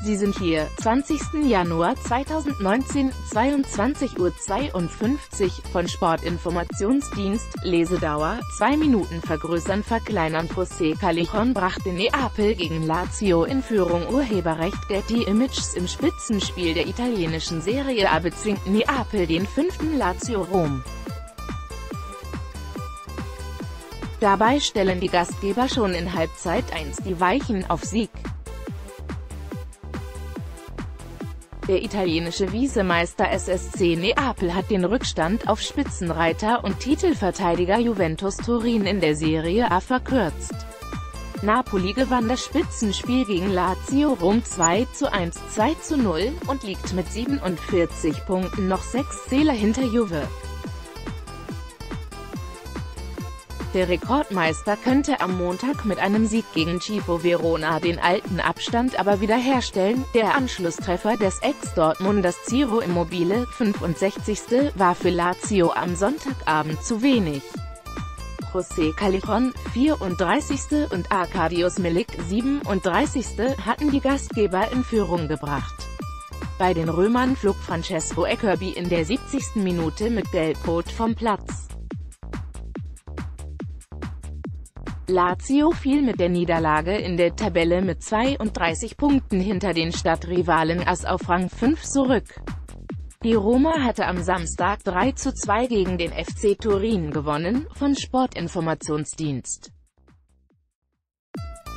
Sie sind hier, 20. Januar 2019, 22:52 Uhr, von Sportinformationsdienst, Lesedauer, 2 Minuten vergrößern verkleinern. José Callejon brachte Neapel gegen Lazio in Führung. Urheberrecht Getty Images. Im Spitzenspiel der italienischen Serie A bezwingt Neapel den 5. Lazio Rom. Dabei stellen die Gastgeber schon in Halbzeit 1 die Weichen auf Sieg. Der italienische Visemeister SSC Neapel hat den Rückstand auf Spitzenreiter und Titelverteidiger Juventus Turin in der Serie A verkürzt. Napoli gewann das Spitzenspiel gegen Lazio Rom 2:1, 2:0 und liegt mit 47 Punkten noch 6 Zähler hinter Juve. Der Rekordmeister könnte am Montag mit einem Sieg gegen Chievo Verona den alten Abstand aber wiederherstellen. Der Anschlusstreffer des Ex-Dortmunders Ciro Immobile, 65., war für Lazio am Sonntagabend zu wenig. José Callejon, 34., und Arkadiusz Milik, 37., hatten die Gastgeber in Führung gebracht. Bei den Römern flog Francesco Acerbi in der 70. Minute mit Gelb-Rot vom Platz. Lazio fiel mit der Niederlage in der Tabelle mit 32 Punkten hinter den Stadtrivalen AS auf Rang 5 zurück. Die Roma hatte am Samstag 3:2 gegen den FC Turin gewonnen, von Sportinformationsdienst.